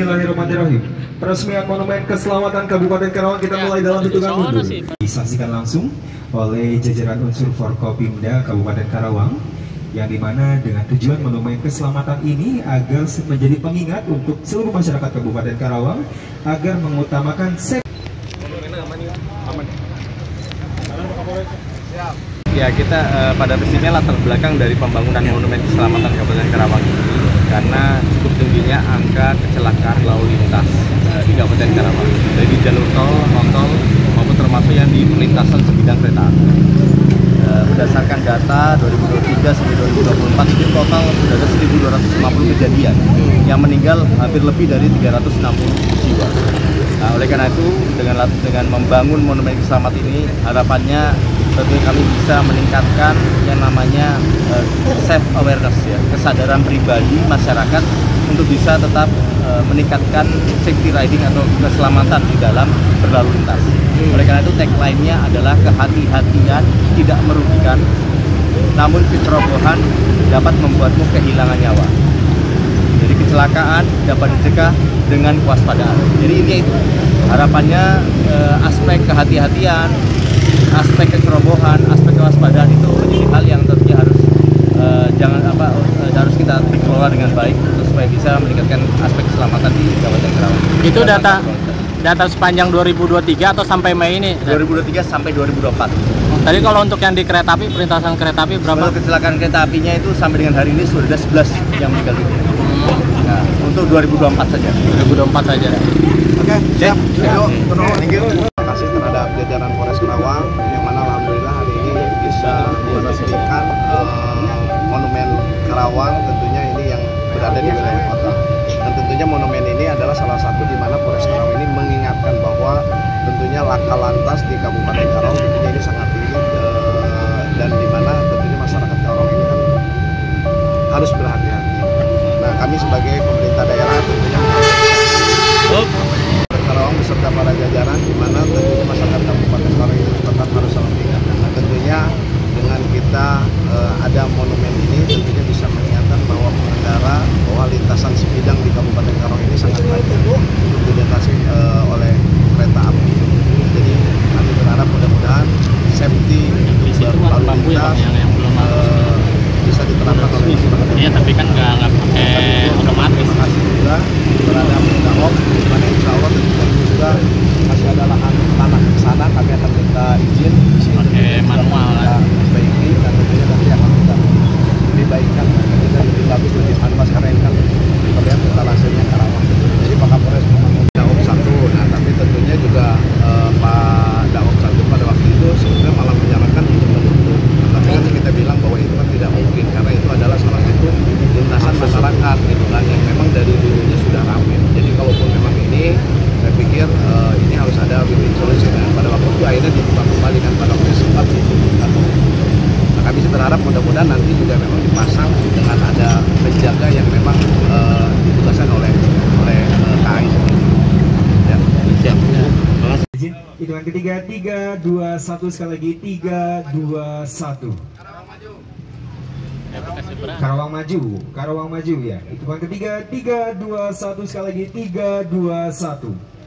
Bismillahirrahmanirrahim. Peresmian Monumen Keselamatan Kabupaten Karawang kita mulai dalam hitungan mundur. Disaksikan langsung oleh jajaran unsur Forkopimda Kabupaten Karawang, yang dimana dengan tujuan monumen keselamatan ini agar menjadi pengingat untuk seluruh masyarakat Kabupaten Karawang agar mengutamakan Ya, kita pada prinsipnya latar belakang dari pembangunan monumen keselamatan Kabupaten Karawang ini karena cukup tingginya angka kecelakaan lalu lintas di Kabupaten Karawang, dari jalur tol, non-tol maupun termasuk yang di perlintasan sebidang kereta api. Berdasarkan data 2023 sampai 2024 itu total sudah ada 1.250 kejadian yang meninggal hampir lebih dari 360 jiwa. Nah, oleh karena itu dengan membangun monumen keselamatan ini harapannya tentunya kami bisa meningkatkan yang namanya self awareness, ya, kesadaran pribadi masyarakat untuk bisa tetap meningkatkan safety riding atau keselamatan di dalam berlalu lintas. Oleh karena itu tagline-nya adalah kehati-hatian tidak merugikan, namun kecerobohan dapat membuatmu kehilangan nyawa. Jadi kecelakaan dapat dicegah dengan kewaspadaan. Jadi ini itu harapannya, aspek kehati-hatian, aspek kecerobohan, aspek kewaspadaan itu menjadi hal yang tentunya harus harus kita kelola dengan baik supaya bisa meningkatkan aspek keselamatan di Kabupaten Karawang. Itu data sepanjang 2023 atau sampai Mei ini? 2023 sampai 2024. Tadi kalau untuk yang di kereta api, perlintasan kereta api berapa? Untuk kecelakaan kereta apinya itu sampai dengan hari ini sudah ada 11 yang meninggal dunia. Nah, untuk 2024 saja. 2024 saja. Oke, siap. Terima kasih terhadap jajaran Polres Karawang yang mana alhamdulillah hari ini bisa meresmikan monumen Karawang, tentunya ini yang berada di wilayah kota. Dan tentunya monumen ini adalah salah satu di mana Polres Karawang ini mengingatkan bahwa tentunya laka lantas di Kabupaten Karawang tentunya ini sangat tinggi, dan di mana tentunya masyarakat Karawang ini kan harus berhati-hati. Nah, kami sebagai pemerintah daerah tentunya Karawang beserta para jajaran di mana tentunya masyarakat Kabupaten Karawang itu tetap harus selalu diingatkan. Nah, tentunya dengan kita ada monumen ini tentunya bisa mengingatkan bahwa pengendara bahwa lintasan sebidang di Kabupaten Karawang ini sangat banyak untuk dilintasi oleh kereta api. Jadi kami berharap mudah-mudahan safety lalu lintas bisa diterapkan oleh masyarakat. Iya, tapi kan nggak pakai otomatis. Terima kasih juga terhadap Daop, di mana insya Allah tentunya juga masih ada lahan tanah di sana, kami akan minta izin pakai manual lah. Baiki, dan tentunya nanti akan kita dibaikkan tentunya lebih bagus, lebih manual, karena ini kan terlihat etalasenya Karawang. Jadi Pak Kapolres membangun Daop 1, nah tapi tentunya juga Pak Daop 1 pada waktu itu sebenarnya malah menyarankan untuk menutup. Tapi kan kita bilang bahwa itu kan tidak mungkin karena itu adalah salah satu lintasan masyarakat gitu kan, yang memang dari dulunya sudah ramai. Jadi kalaupun memang ini, saya pikir ini harus ada win-win solution. Nah, pada waktu itu akhirnya dibuka kembali kan pada waktu sempat ditutup. Nah, kami sih berharap mudah-mudahan nanti juga memang dipasang dengan ada penjaga yang memang ditugaskan oleh KAI. Ya. Siap. hitungan ketiga, 3, 2, 1, sekali lagi 3, 2, 1. Karawang maju ya. Hitungan ketiga, 3, 2, 1, sekali lagi 3, 2, 1.